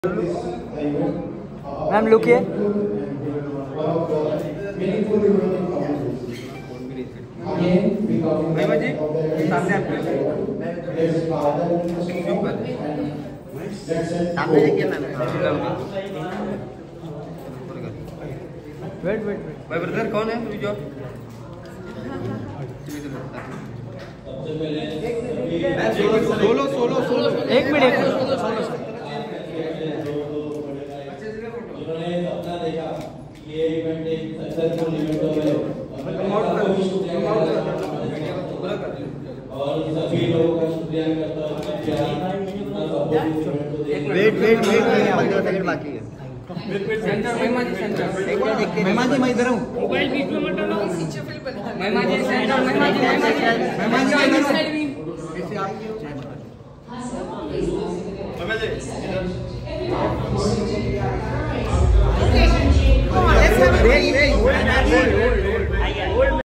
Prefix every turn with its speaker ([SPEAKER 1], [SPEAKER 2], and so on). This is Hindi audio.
[SPEAKER 1] मैम लुक है
[SPEAKER 2] महिमा जी सामने सामने देखिए मैम।
[SPEAKER 1] वेट
[SPEAKER 2] भाई ब्रदर कौन है जो सोलो
[SPEAKER 1] एक मिनट
[SPEAKER 3] जिन्होंने सपना देखा ये इवेंट एक सक्सेसफुल इवेंट हो और सभी लोगों का शुक्रिया करता हूं
[SPEAKER 2] वेट सेकंड बाकी है।
[SPEAKER 1] सेंटर महिमा जी सेंटर
[SPEAKER 2] महिमा जी मैं इधर हूं।
[SPEAKER 4] मोबाइल बीच में मत डालो।
[SPEAKER 1] महिमा जी सेंटर महिमा जी
[SPEAKER 2] महिमा जी